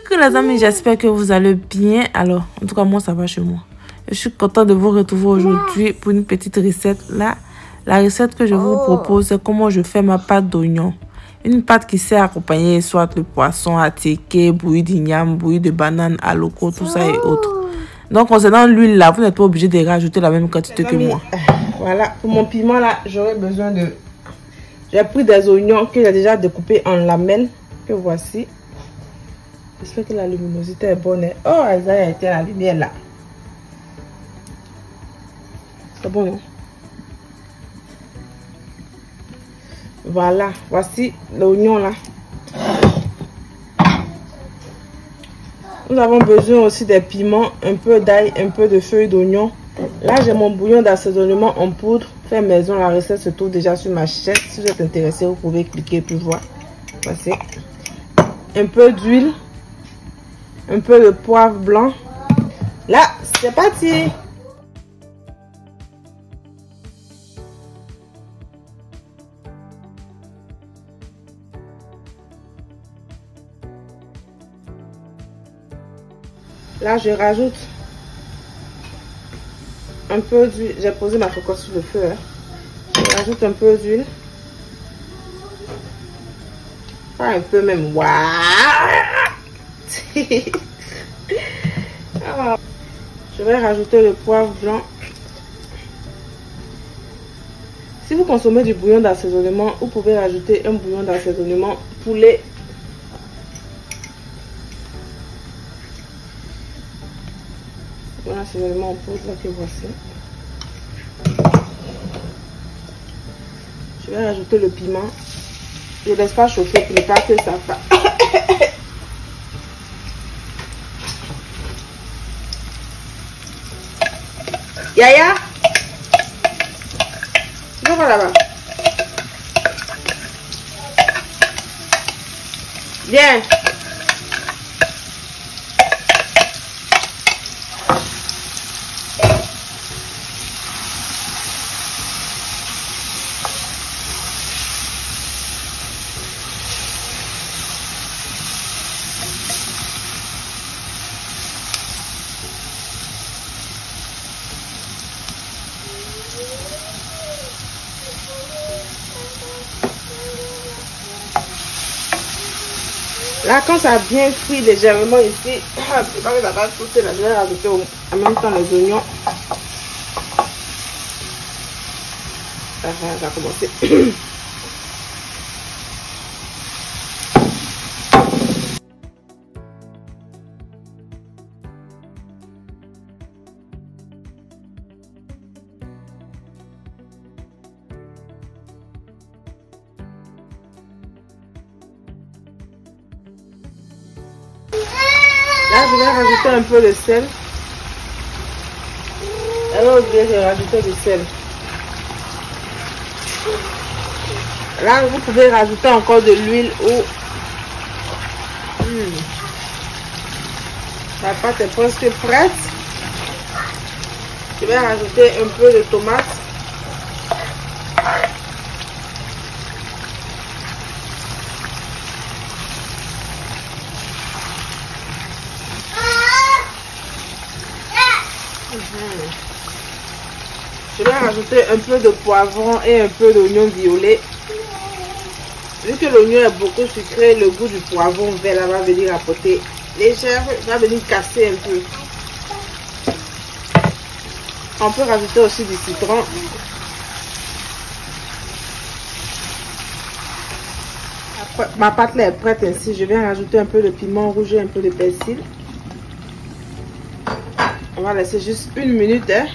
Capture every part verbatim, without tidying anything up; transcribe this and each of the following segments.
Coucou les amis, j'espère que vous allez bien. Alors, en tout cas, moi, ça va chez moi. Je suis contente de vous retrouver aujourd'hui pour une petite recette. Là, la recette que je vous propose, c'est comment je fais ma pâte d'oignon. Une pâte qui sert à accompagner soit le poisson, attiqué, bouilli d'igname, bouilli de banane, à loco, tout ça et autres. Donc, concernant l'huile là, vous n'êtes pas obligé de rajouter la même quantité que moi. Voilà, pour mon piment là, j'aurais besoin de... J'ai pris des oignons que j'ai déjà découpés en lamelles, que voici. J'espère que la luminosité est bonne. Hein? Oh, elle a été la lumière là. C'est bon, non? Voilà, voici l'oignon là. Nous avons besoin aussi des piments, un peu d'ail, un peu de feuilles d'oignon. Là, j'ai mon bouillon d'assaisonnement en poudre. Fait maison, la recette se trouve déjà sur ma chaîne. Si vous êtes intéressé, vous pouvez cliquer pour voir. Voici. Un peu d'huile. Un peu de poivre blanc. Là, c'est parti. Là, je rajoute un peu d'huile. J'ai posé ma cocotte sur le feu. Hein. Je rajoute un peu d'huile. Pas un peu même. Waouh! Je vais rajouter le poivre blanc. Si vous consommez du bouillon d'assaisonnement, vous pouvez rajouter un bouillon d'assaisonnement poulet. Voilà, c'est vraiment en poudre là que voici. Je vais rajouter le piment. Je ne laisse pas chauffer pour ne pas que ça fasse. Yaya, tu vas là-bas. Viens. Là, quand ça a bien cuit légèrement ici, quand ça va sauter, là, je vais rajouter en même temps les oignons. Ça va commencer. Là, je vais rajouter un peu de sel. Alors, je vais rajouter du sel. Là, vous pouvez rajouter encore de l'huile ou... Hmm. La pâte est presque prête. Je vais rajouter un peu de tomate. Je vais rajouter un peu de poivron et un peu d'oignon violet. Vu que l'oignon est beaucoup sucré, le goût du poivron vert va venir apporter légère, va venir casser un peu. On peut rajouter aussi du citron. Ma pâte là est prête ainsi. Je vais rajouter un peu de piment rouge et un peu de persil. On va laisser juste une minute. Hein.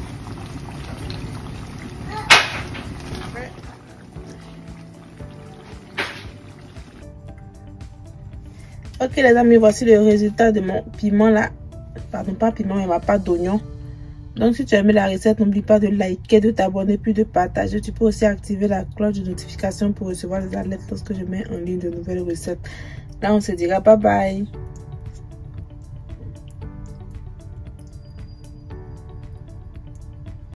Ok les amis, voici le résultat de mon piment là. Pardon, pas piment, mais ma pâte d'oignon. Donc si tu as aimé la recette, n'oublie pas de liker, de t'abonner, puis de partager. Tu peux aussi activer la cloche de notification pour recevoir les alertes lorsque je mets en ligne de nouvelles recettes. Là on se dira bye bye.